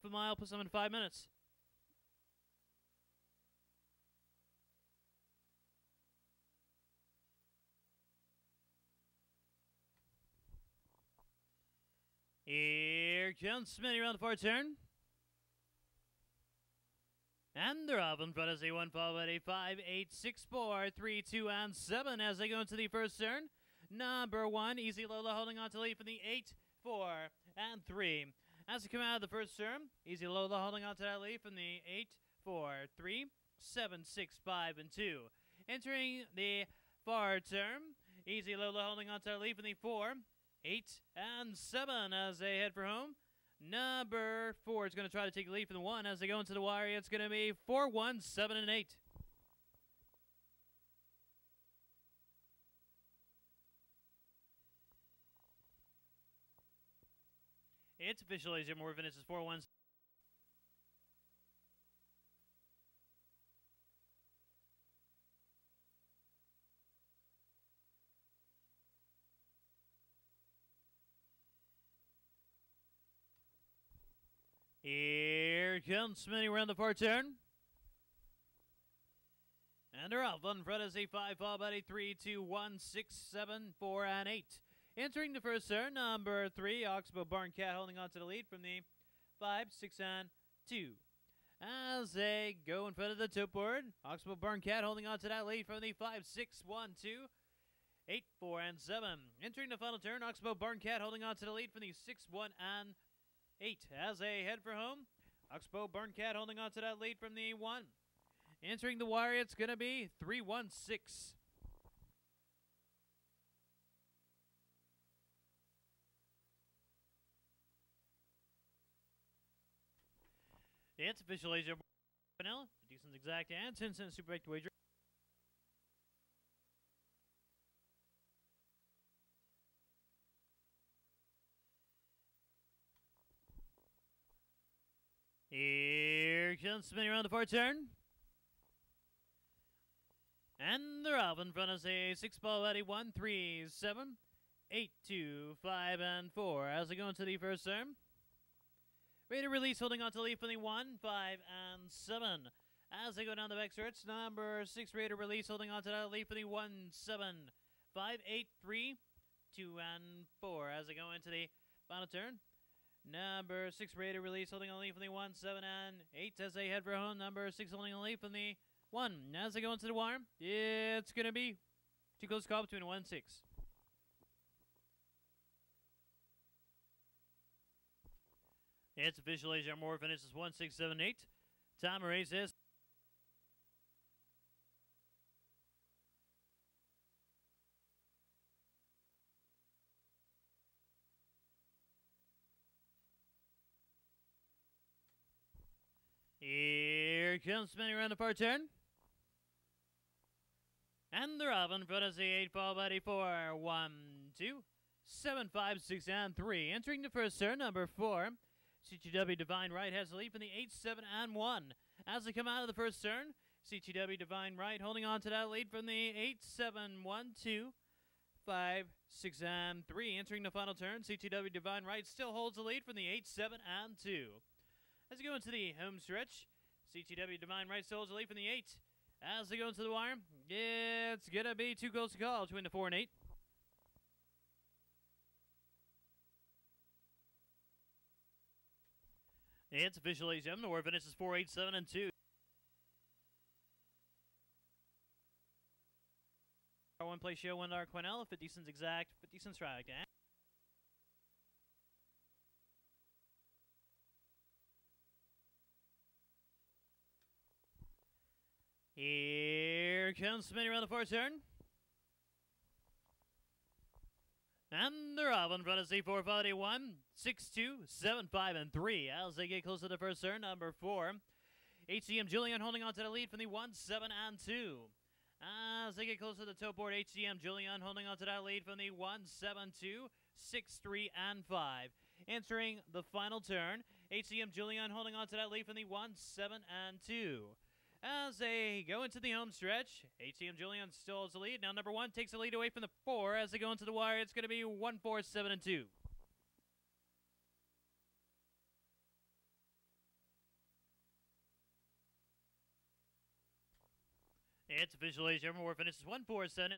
a mile, puts them in 5 minutes. Here comes Smitty around the far turn. And they're off in front of Z1 followed by 5, 8, 6, 4, 3, 2, and 7 as they go into the first turn. Number 1, Easy Lola holding on to lead from the 8, 4, and 3. As they come out of the first turn, Easy Lola holding on to that lead from the 8, 4, 3, 7, 6, 5, and 2. Entering the far turn, Easy Lola holding on to that lead from the 4, 8, and 7 as they head for home. Number 4 is going to try to take the lead from the 1 as they go into the wire. It's going to be 4, 1, 7, and 8. It's official, Asia Moore finishes 4, 1. Here comes Smitty around the far turn. And they're off in front of Z5, followed by 3, 2, 1, 6, 7, 4, and 8. Entering the first turn, number 3, Oxbow Barn Cat holding on to the lead from the 5, 6, and 2. As they go in front of the top board, Oxbow Barn Cat holding on to that lead from the 5, 6, 1, 2, 8, 4, and 7. Entering the final turn, Oxbow Barn Cat holding on to the lead from the 6, 1, and 8 as they head for home. Oxbow Barn Cat holding on to that lead from the 1. Entering the wire, it's going to be 3, 1, 6. It's official Asia Vanilla, Decent Exact, and 10-cent Super Baked Wager. Here comes Smitty around the far turn. And they're off in front of say 6 ball Eddie 1, 3, 7, 8, 2, 5, and 4 as they go into the first turn. Ready to release holding on to the lead for the 1, 5, and 7. As they go down the back stretch, number 6 ready to release holding on to that lead for the 1, 7, 5, 8, 3, 2, and 4 as they go into the final turn. Number 6 ready to release holding on the lead from the 1, 7, and 8 as they head for home. Number 6 holding on the lead from the 1 as they go into the wire. It's going to be too close call between 1 and 6. It's official. Asia Moore finishes 1, 6, 7, 8. Time of race is here comes Smitty around the far turn. And they're off in front of the 8 ball buddy 4, 1, 2, 7, 5, 6, and 3. Entering the first turn, number 4. CTW Divine Right has the lead from the 8, 7, and 1. As they come out of the first turn, CTW Divine Right holding on to that lead from the 8, 7, 1, 2, 5, 6, and 3. Entering the final turn, CTW Divine Right still holds the lead from the 8, 7, and 2. As they go into the home stretch, CTW Divine Right still holds the lead from the 8. As they go into the wire, it's going to be too close to call between the 4 and 8. It's official AGM. The war finishes 4, 8, 7, and 2. One play show, $1 Quinella, 50 cents exact, 50 cents strike. Here comes Smitty around the far turn. And they're off in front of C4, 5, 8, 1, 6, 2, 7, 5, and 3. As they get close to the first turn, number 4. HCM Julian holding on to the lead from the 1, 7, and 2. As they get close to the top board, HCM Julian holding on to that lead from the 1, 7, 2, 6, 3, and 5. Entering the final turn, HCM Julian holding on to that lead from the 1, 7, and 2. As they go into the home stretch, HCM Julian still has the lead. Now number 1 takes the lead away from the 4. As they go into the wire, it's going to be 1, 4, 7, and 2. It's official, ladies and gentlemen. War finishes 147.